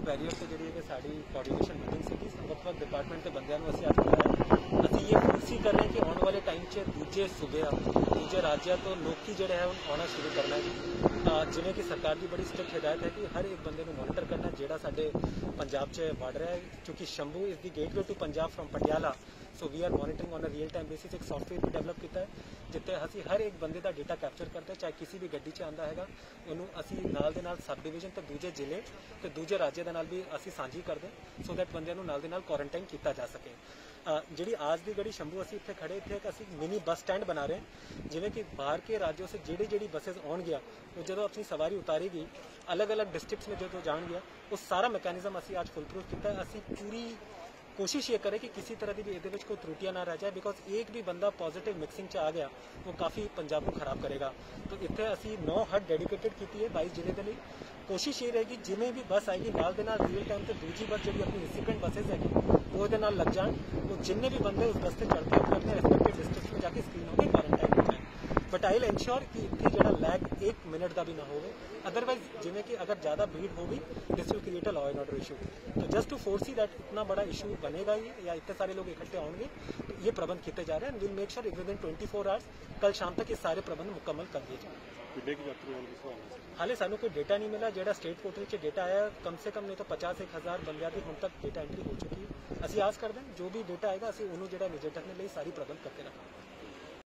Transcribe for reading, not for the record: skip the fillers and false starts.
Barrier से जी साड़ी कोऑर्डिनेशन मीटिंग सी ਵੱਖ-ਵੱਖ डिपार्टमेंट के बंदियां ਨੂੰ ਅਸੀਂ ਅੱਜ ਬੁਲਾਇਆ। ਅਸੀਂ ਇਹ ਫੋਰਸੀ ਕਰ ਰਹੇ ਕਿ ਆਉਣ ਵਾਲੇ ਟਾਈਮ 'ਚ ਦੂਜੇ ਸੂਬਿਆਂ ਦੂਜੇ ਰਾਜਾਂ ਤੋਂ ਲੋਕੀ ਜਿਹੜੇ ਹੈ ਆਉਣਾ ਸ਼ੁਰੂ ਕਰਨਾ ਹੈ। ਜਿਵੇਂ ਕਿ ਸਰਕਾਰ ਦੀ ਬੜੀ ਸਟ੍ਰਿਕਟ ਹਦਾਇਤ ਹੈ ਕਿ ਹਰ ਇੱਕ ਬੰਦੇ ਨੂੰ ਮੋਨੀਟਰ ਕਰਨਾ ਜਿਹੜਾ ਸਾਡੇ ਪੰਜਾਬ 'ਚ ਵੜ ਰਿਹਾ ਹੈ, ਕਿਉਂਕਿ Shambhu is the gateway to Punjab from Patiala. So we are monitoring on a real time basis एक सॉफ्टवेयर भी डेवलप किया है जिते असी हर एक बंदे का डेटा कैप्चर करते हैं, चाहे किसी भी गड्डी 'ਚ आंदा हैगा ਉਹਨੂੰ ਅਸੀਂ ਨਾਲ ਦੇ ਨਾਲ सब डिवीजन ਤੇ ਦੂਜੇ ਜ਼ਿਲ੍ਹੇ ਤੇ ਦੂਜੇ ਰਾਜ ਦੇ ਨਾਲ ਵੀ ਅਸੀਂ ਸਾਂਝੀ ਕਰਦੇ ਸੋ ਦੈਟ ਬੰਦਿਆਂ ਨੂੰ ਨਾਲ ਦੇ ਨਾਲ ਕੁਆਰੰਟਾਈਨ ਕੀਤਾ ਜਾ ਸਕੇ। ਜਿਹੜੀ आज ਦੀ ਗੜੀ ਸ਼ੰਭੂ ਅਸੀਂ ਇੱਥੇ ਖੜੇ ਇੱਥੇ ਇੱਕ ਅਸੀਂ ਮਿਨੀ ਬੱਸ ਸਟੈਂਡ ਬਣਾ ਰਹੇ ਹਾਂ, ਜਿਵੇਂ ਕਿ ਬਾਹਰ के राज्यों से ਜਿਹੜੀ ਬੱਸਸ ਆਉਣਗੀਆਂ ਉਹ ਜਦੋਂ ਆਪਣੀ ਸਵਾਰੀ ਉਤਾਰੇਗੀ ਅਲੱਗ-ਅਲੱਗ ਡਿਸਟ੍ਰਿਕਟਸ में ਜਦੋਂ ਜਾਣਗੀਆਂ ਉਹ ਸਾਰਾ ਮੈਕੈਨਿਜ਼ਮ ਅਸੀਂ ਅੱਜ ਫੁੱਲ ਪ੍ਰੂਫ ਕੀਤਾ। ਅਸੀਂ पूरी कोशिश ये करें कि किसी तरह की भी ये कोई त्रुटियां ना रह जाए, बिकॉज एक भी बंदा पॉजिटिव मिक्सिंग च आ गया वो काफ़ी पंजाब को खराब करेगा। तो इतने असी 9 हट डेडिकेटेड की है 22 जिले के लिए। कोशिश ये रहेगी जिमें भी बस आएगी नाल दे नाल रियल टाइम से दूसरी बस जी अपनी रिसिपेंट बसेज हैगी वो लग जाए, वो जिन्ने भी बंदे उस बस से चढ़ते हैं अपने रिस्पेक्टिव डिस्ट्रिक्ट में जाके स्क्रीन होकर क्वारंटाइन हो जाए। बट आई विल इंश्योर कि इतने जो लैग 1 मिनट का भी ना हो, अदरवाइज जिमें कि अगर ज़्यादा भीड़ होगी this will create a law and order issue. तो जस्ट टू फोर्सी दैट इतना बड़ा इशू बनेगा ही या इतने सारे लोग इकट्ठे होंगे, तो ये प्रबंध किए जा रहे हैं and will make sure within 24 hours कल शाम तक ये सारे प्रबंध मुकम्मल कर दिए जाए। हाले सानू कोई डेटा नहीं मिला, जो स्टेट पोर्टल से डेटा आया कम से कम नहीं तो 50-1,000 बंदियां की हम तक डेटा एंट्री हो चुकी है। असी आस करते हैं जो भी डेटा आएगा असी उन्होंने जो निजेठन लिए सारी प्रबंध करके रखेंगे।